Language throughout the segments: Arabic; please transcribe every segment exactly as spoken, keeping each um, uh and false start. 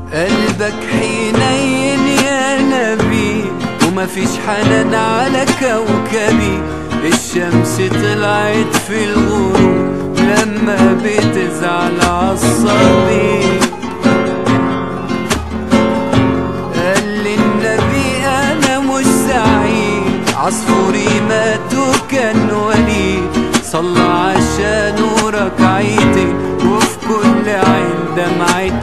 قلبك حنين يا نبي ومفيش حنان على كوكبي. الشمس طلعت في الغروب لما بتزعل عالصبي. قال لي النبي انا مش سعيد، عصفوري مات وكان وليد. صلى عشانه ركعتين وفي كل عين دمعة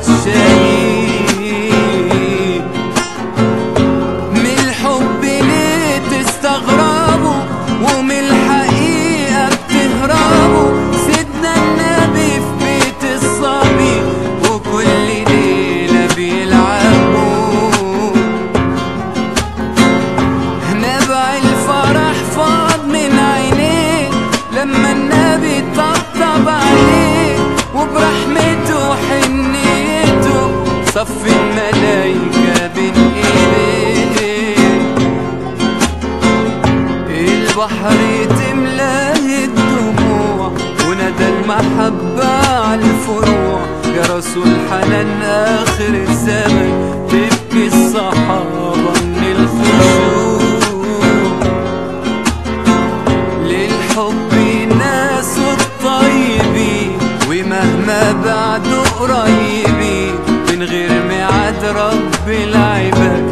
شهيد. من الحب ليه تستغربوا ومن الحقيقة بتهربوا؟ سيدنا النبي في بيت الصبي وكل ليلة بيلعبوا. نبع الفرح فاض من عينيه لما النبي طبطب عليه، وبرحمته وحنيته صف الملايكة بين ايديه. البحر تملاه الدموع وندى المحبة عالفروع. يا رسول حنان آخر الزمن تبكي الصحابة من الخشوع. للحب ناس الطيبين ومهما بعدوا قريبين، من غير ميعاد رب العباد